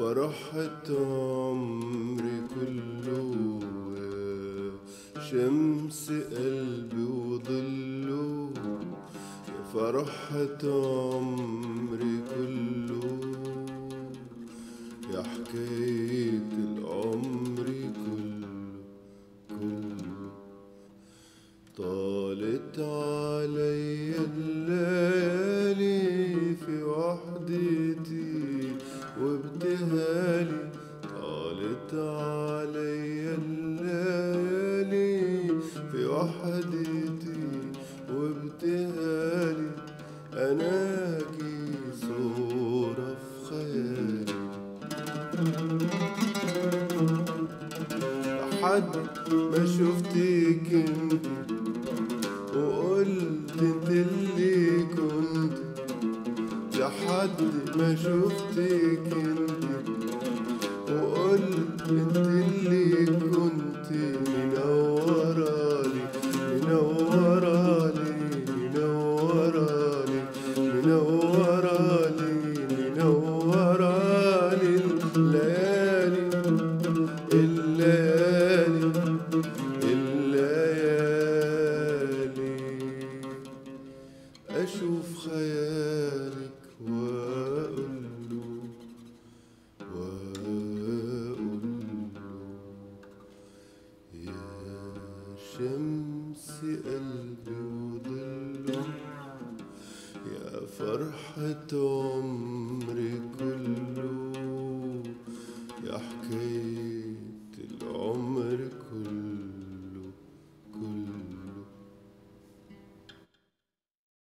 فرحة عمري كله، يا شمس قلبي وظله، يا فرحة عمري كله، يا حكاية العمر كله. طالت عليا الليالي في وحدتي وابتهالي، طالت عليا الليالي في وحدتي وابتهالي، أناكي صورة في خيالي. لحد ما شفتك انت وقلت انت اللي كنت، لحد ما شفتك انت وقلت انت اللي كنت، منورالي منورالي منورالي منورالي منورالي الليالي الليالي الليالي. أشوف خيالك وأقوله يا شمس قلبي وظله، يا فرحة عمري